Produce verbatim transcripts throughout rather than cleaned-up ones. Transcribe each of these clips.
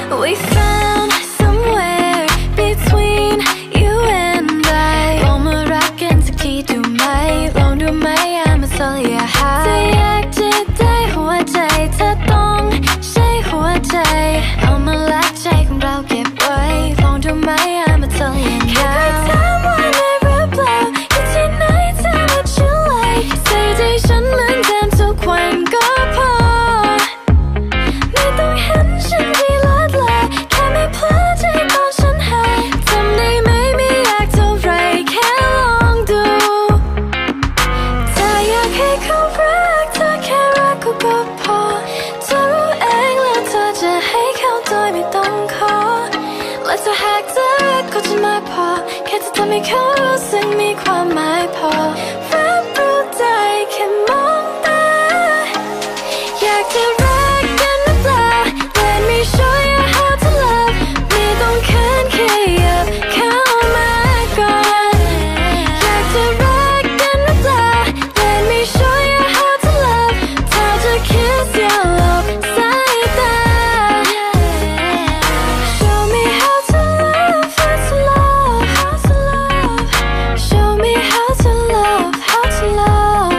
We found somewhere between you and I ลองมารักกันสักทีดูไหมลองดูไหม I'm a tell you how ถ้าอยากจะได้หัวใจเธอต้องใช้หัวใจเอามาลักใจของเราเก็บไว้ลองดูไหม I'm a tell you now แค่ถามว่าในหรือเปล่าอยู่ที่ไหน Tell what you like ใส่ใจฉันเหมือนเดิมทุกวันก็พอไม่ต้องเห็นฉันที่ลาดลาแค่ไม่เพลิดใจตอนฉันหายทำได้ไหมไม่อยากเท่าไรแค่ลองดูถ้าอยากให้เขารักเธอแค่รักเขาก็พอเธอรู้เองแล้วเธอจะให้เขาโดยไม่ต้องขอและถ้าหากเธอรักเขาจะไม่พอแค่จะทำให้เขารู้สึกมีความหมายพอรับรู้ได้แค่มองตาอยากจะรักกันหรือเปล่า Let me show you how to love ไม่ต้องเขินขยับเข้ามาก่อนอยากจะรักกันหรือเปล่า Let me show you how to love ถ้าจะ kiss อย่าหลบสายตา Show me how to love how to love how to love Show me how to love how to love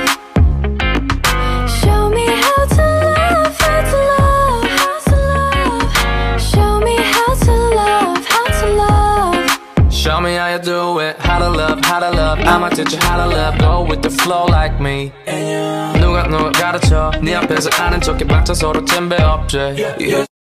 Show me how to love how to love how to love Show me how to love how to love Show me how you do it, how to love, how to love I'ma teach you how to love, go with the flow like me 누가 누가 가르쳐 네 앞에서 아는 척해 박자 서로 잼배 없지